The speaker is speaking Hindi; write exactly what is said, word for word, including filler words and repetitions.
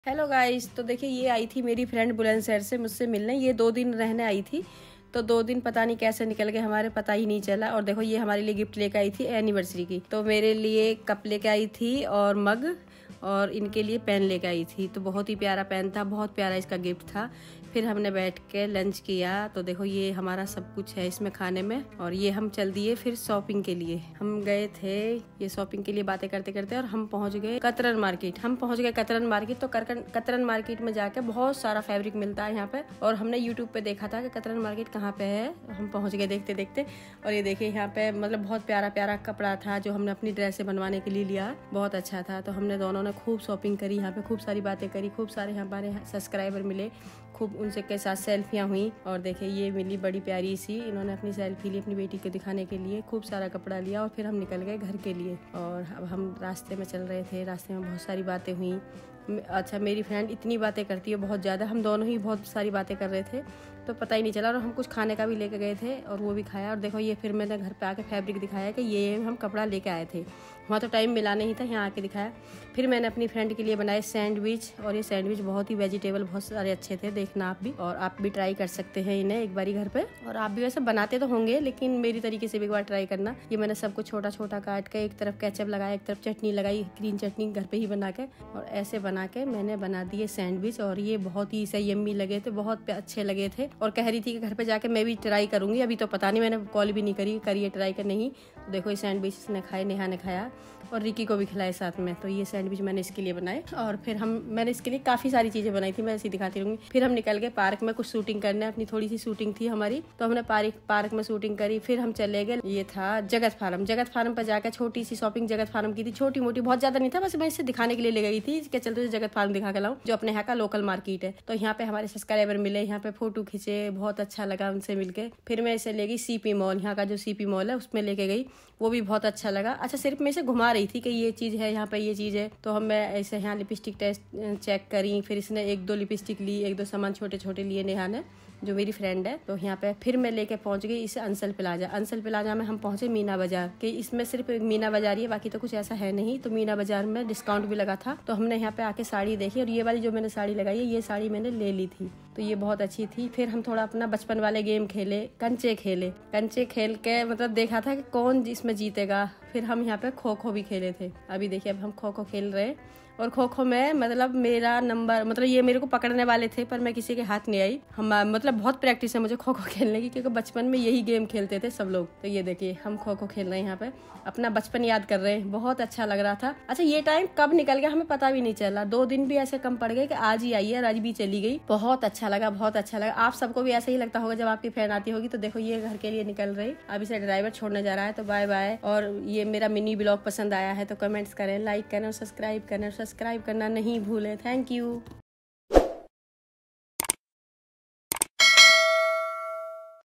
हेलो गाइस, तो देखिए ये आई थी मेरी फ्रेंड बुलंदशहर से मुझसे मिलने। ये दो दिन रहने आई थी, तो दो दिन पता नहीं कैसे निकल गए, हमारे पता ही नहीं चला। और देखो ये हमारे लिए गिफ्ट लेकर आई थी एनिवर्सरी की। तो मेरे लिए कप लेके आई थी और मग, और इनके लिए पेन लेके आई थी। तो बहुत ही प्यारा पेन था, बहुत प्यारा इसका गिफ्ट था। फिर हमने बैठ के लंच किया। तो देखो ये हमारा सब कुछ है इसमें खाने में। और ये हम चल दिए फिर शॉपिंग के लिए। हम गए थे ये शॉपिंग के लिए बातें करते करते, और हम पहुंच गए कतरन मार्केट। हम पहुंच गए कतरन मार्केट। तो कतरन मार्केट में जाके बहुत सारा फैब्रिक मिलता है यहाँ पे, और हमने यूट्यूब पे देखा था कि कतरन मार्केट कहाँ पे है। हम पहुंच गए देखते देखते। और ये देखिए यहाँ पे मतलब बहुत प्यारा प्यारा कपड़ा था जो हमने अपनी ड्रेसें बनवाने के लिए लिया, बहुत अच्छा था। तो हमने दोनों ने खूब शॉपिंग करी, यहाँ पे खूब सारी बातें करी, खूब सारे हमारे सब्सक्राइबर मिले, खूब उनसे के साथ सेल्फियाँ हुई। और देखिए ये मिली बड़ी प्यारी सी, इन्होंने अपनी सेल्फी ली अपनी बेटी को दिखाने के लिए। खूब सारा कपड़ा लिया और फिर हम निकल गए घर के लिए। और अब हम रास्ते में चल रहे थे, रास्ते में बहुत सारी बातें हुई। अच्छा, मेरी फ्रेंड इतनी बातें करती है बहुत ज़्यादा, हम दोनों ही बहुत सारी बातें कर रहे थे तो पता ही नहीं चला। और हम कुछ खाने का भी लेके गए थे और वो भी खाया। और देखो ये फिर मैंने घर पे आके फैब्रिक दिखाया कि ये हम कपड़ा लेके आए थे, वहाँ तो टाइम मिला नहीं था, यहाँ आके दिखाया। फिर मैंने अपनी फ्रेंड के लिए बनाए सैंडविच, और ये सैंडविच बहुत ही वेजिटेबल बहुत सारे अच्छे थे, देखना आप भी। और आप भी ट्राई कर सकते हैं इन्हें एक बारी घर पे। और आप भी वैसे बनाते तो होंगे, लेकिन मेरी तरीके से भी एक बार ट्राई करना। ये मैंने सबको छोटा छोटा काट के, एक तरफ केचप लगाया, एक तरफ चटनी लगाई, ग्रीन चटनी घर पे ही बना के, और ऐसे बना के मैंने बना दिए सैंडविच। और ये बहुत ही सही यम्मी लगे थे, बहुत अच्छे लगे थे। और कह रही थी कि घर पे जाके मैं भी ट्राई करूंगी, अभी तो पता नहीं, मैंने कॉल भी नहीं करी करिए ट्राई कर नहीं। तो देखो ये सैंडविच इसने खाए, नेहा ने खाया और रिकी को भी खिलाए साथ में। तो ये सैंडविच मैंने इसके लिए बनाए। और फिर हम मैंने इसके लिए काफ़ी सारी चीज़ें बनाई थी, मैं ऐसी दिखाती रहूँगी। फिर हम निकल गए पार्क में कुछ शूटिंग करने, अपनी थोड़ी सी शूटिंग थी हमारी, तो हमने पार्क पार्क में शूटिंग करी। फिर हम चले गए, ये था जगत फार्म। जगत फार्म पर जाकर छोटी सी शॉपिंग जगत फार्म की थी, छोटी मोटी, बहुत ज़्यादा नहीं था, बस मैं इसे दिखाने के लिए ले गई थी कि चलते जगत फार्म दिखा के लाऊं, जो अपने यहाँ का लोकल मार्केट है। तो यहाँ पे हमारे सब्सक्राइबर मिले, यहाँ पे फोटो खींचे, बहुत अच्छा लगा उनसे मिलके। फिर मैं इसे ले गई सीपी मॉल, यहाँ का जो सीपी मॉल है उसमें लेके गई, वो भी बहुत अच्छा लगा। अच्छा, सिर्फ मैं इसे घुमा रही थी कि ये चीज़ है यहाँ पे, ये चीज़ है। तो हम मैं ऐसे यहाँ लिपस्टिक टेस्ट चेक करी, फिर इसने एक दो लिपस्टिक ली, एक दो सामान छोटे छोटे लिए नेहा ने, जो मेरी फ्रेंड है। तो यहाँ पे फिर मैं लेके पहुंच गई इसे अंसल प्लाजा। अंसल प्लाजा में हम पहुंचे मीना बाजार के, इसमें सिर्फ मीना बाजार ही है, बाकी तो कुछ ऐसा है नहीं। तो मीना बाजार में डिस्काउंट भी लगा था, तो हमने यहाँ पे आके साड़ी देखी, और ये वाली जो मैंने साड़ी लगाई है, ये साड़ी मैंने ले ली थी, तो ये बहुत अच्छी थी। फिर हम थोड़ा अपना बचपन वाले गेम खेले, कंचे खेले। कंचे खेल के मतलब देखा था कि कौन इसमें जीतेगा। फिर हम यहाँ पे खो खो भी खेले थे। अभी देखिए अब हम खो खो खेल रहे, और खो खो में मतलब मेरा नंबर, मतलब ये मेरे को पकड़ने वाले थे पर मैं किसी के हाथ नहीं आई। हम मतलब बहुत प्रैक्टिस है मुझे खो खो खेलने की, क्योंकि बचपन में यही गेम खेलते थे सब लोग। तो ये देखिए हम खो खो खेल रहे हैं, यहाँ पे अपना बचपन याद कर रहे हैं, बहुत अच्छा लग रहा था। अच्छा, ये टाइम कब निकल गया हमें पता भी नहीं चला, दो दिन भी ऐसे कम पड़ गए कि आज ही आई है, आज भी चली गई। बहुत अच्छा लगा, बहुत अच्छा लगा। आप सबको भी ऐसा ही लगता होगा जब आपकी फ्रेंड आती होगी। तो देखो ये घर के लिए निकल रही, अब इसे ड्राइवर छोड़ने जा रहा है, तो बाय बाय। और ये मेरा मिनी ब्लॉग पसंद आया है तो कमेंट्स करें, लाइक करें, सब्सक्राइब करें, सब्सक्राइब करना नहीं भूलें। Thank you.